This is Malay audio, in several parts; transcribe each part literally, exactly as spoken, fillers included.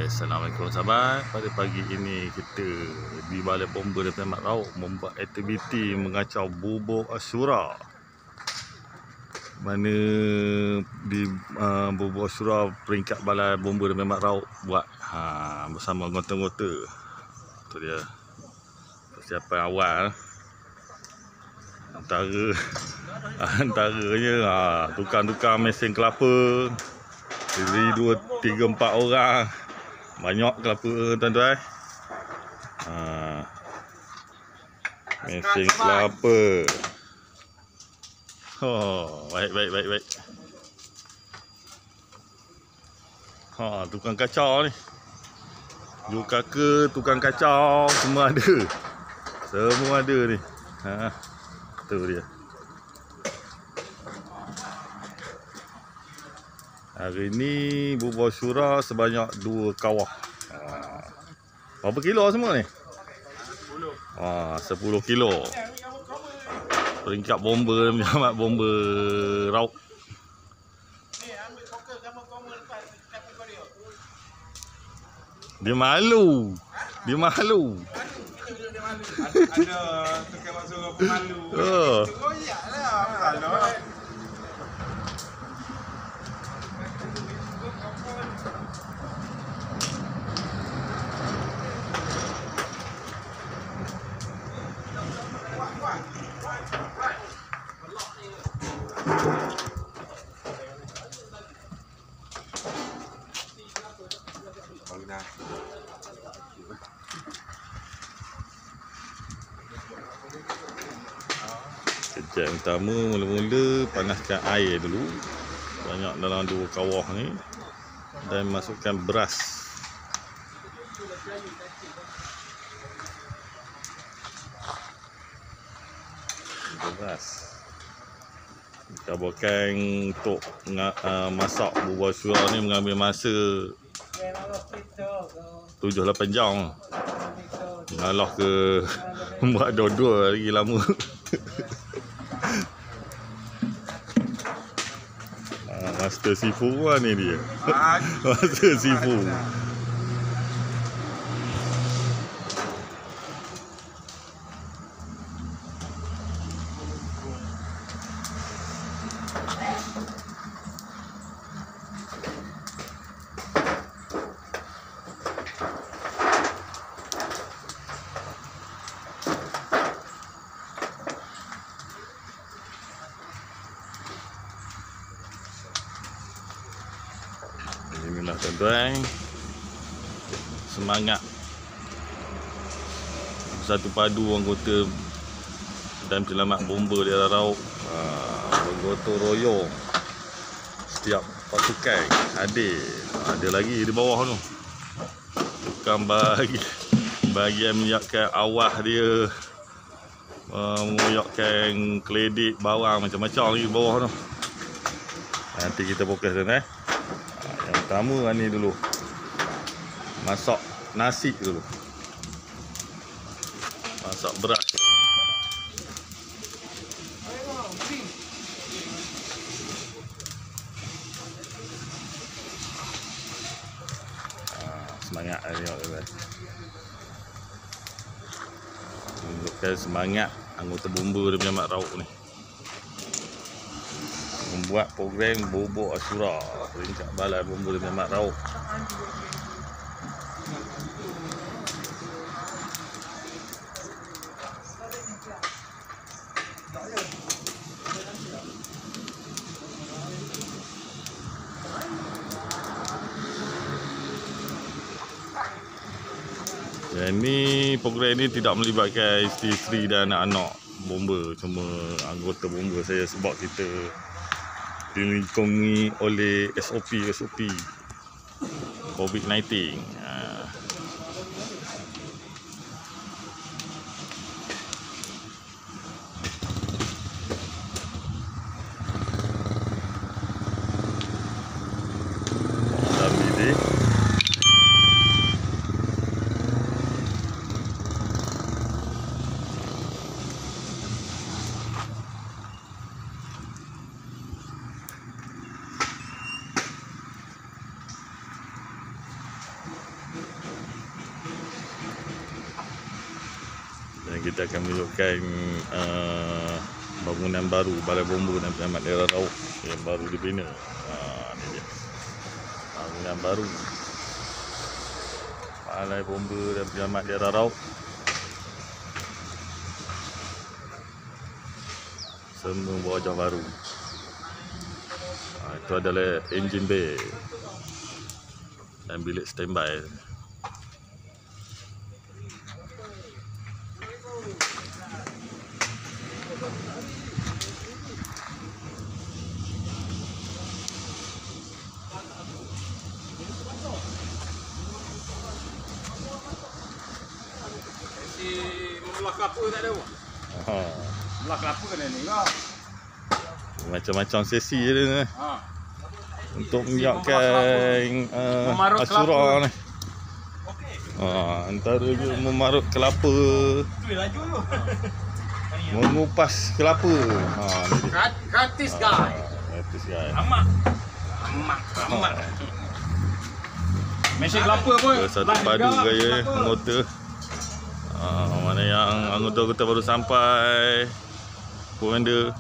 Assalamualaikum sahabat. Pada pagi ini kita di Balai Bomba dan Pemat Raub membuat aktiviti mengacau bubur asyura. Mana di uh, bubur asyura peringkat Balai Bomba dan Pemat Raub buat ha, bersama anggota-anggota. Itu dia persiapan awal. Antara antaranya ha, tukang-tukang mesin kelapa. Jadi dua, tiga, empat orang. Banyak kelapa tuan-tuan. Ha. Mesin kelapa. Oh, baik, baik, baik, baik. Ha, tukang kacau ni. Dua kakak, tukang kacau, semua ada. Semua ada ni. Ha, tu dia. Hari ni bubur asyura sebanyak dua kawah. Ha. Berapa kilo semua ni? sepuluh. Ha, sepuluh kilo. Peringkat bomba menyelamat bomba raub. Dia malu. Dia malu. Ada tukang masuk pemalu. Oh. Koyaklah. Kejap yang pertama, mula-mula panaskan air dulu banyak dalam dua kawah ni dan masukkan beras. Beras cabakan untuk uh, masak bubur asyura ni mengambil masa tujuh lapan jam. Ngalah ke buat dua-dua lagi lama. uh, Master Sifu kan ni dia. Master Sifu. Inilah tuan-tuan, semangat satu padu anggota dan penyelamat bomba di arah raub. Ha, bergotong royong setiap pasukan hadir. Ada lagi di bawah tu, tukang bagi bagian menyiapkan awah dia, uh, mengoyakkan keledik barang macam-macam lagi di bawah tu. Nanti kita fokus tuan eh. Yang pertama ni dulu, masak nasi dulu. Masak beras. Ha, semangat ni tuan-tuan. Menunjukkan semangat anggota bomba dan penyelamat raub ni membuat program bubur asyura peringkat Balai Bomba dan Pemat Raub. Dan ni program ni tidak melibatkan isteri-isteri dan anak-anak bomba, cuma anggota bomba saya sebab kita dilingkungi oleh S O P S O P COVID sembilan belas. Ha. Dalam bilik Dan kita akan menunjukkan uh, bangunan baru Balai Bomba dan Penyelamat Daerah Raub yang baru dibina. Ha, ni dia. Bangunan baru Balai Bomba dan Penyelamat Daerah Raub. Semua wajah baru. Ha, itu adalah enjin bay dan bilik standby. Belah kelapa tak ada. Ha. Belah kelapa kena ni kau. Macam-macam sesi dia Ha. untuk menyiapkan uh, Memarut asyura kelapa. ni. Ha, antara dia memarut kelapa, Tu laju tu. mengupas kelapa. Ha, ni dia. Gratis guys. Gratis guys. Amak. Amak. Amak. Mesin kelapa pun. Satu padu gaya anggota. Ha, mana yang anggota-anggota baru sampai. Komanda.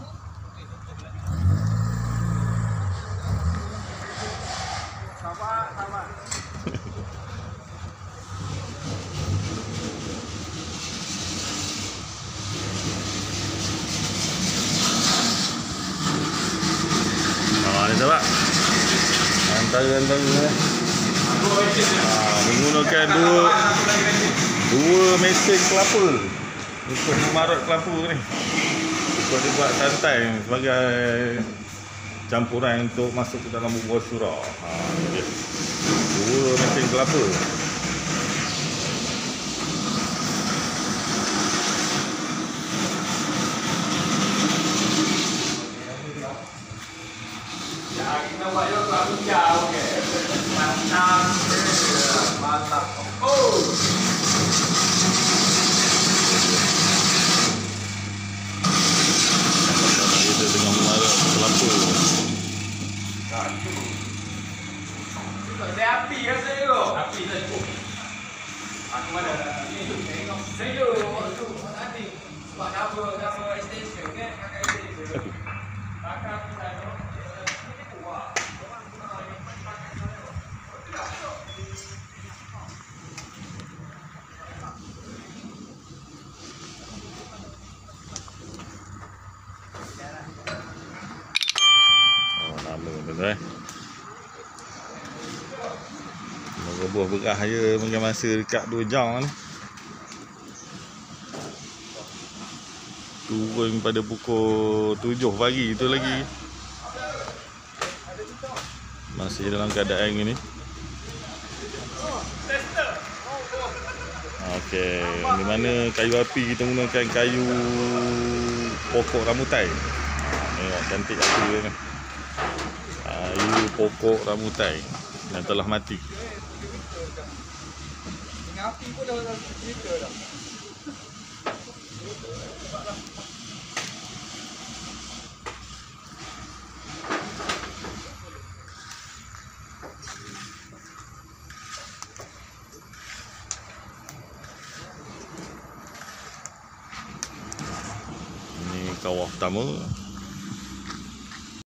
Sabar, sabar. Ha, ni sahabat. Antara-antara ha, menggunakan dua dua mesin kelapa untuk memarut kelapa ni. Untuk dibuat santai sebagai campuran untuk masuk ke dalam bubur asyura. Ha, ni dia. Dua mesin kelapa. Ya, kita buat yo kelapa jauh ke. Mantap. Mantap. Oh. Kita dengan memarut kelapa. Saya api ya saya tu. Api saya tu. Aku mana? Ni tengok. Saya tu. Tu tadi. Sebab apa apa extension kan? Pakai extension. Pakai api saya tu. Oh, lama tuan-tuan. Buah berah je mungkin masa dekat dua jam ni. Turun pada pukul tujuh pagi tu lagi. Masih dalam keadaan gini. Okey, di mana kayu api kita menggunakan kayu pokok rambutan. Tengok cantik api dia ni. Kayu pokok rambutan yang telah mati. Api pun dah dah cerita dah. Ini kawah pertama.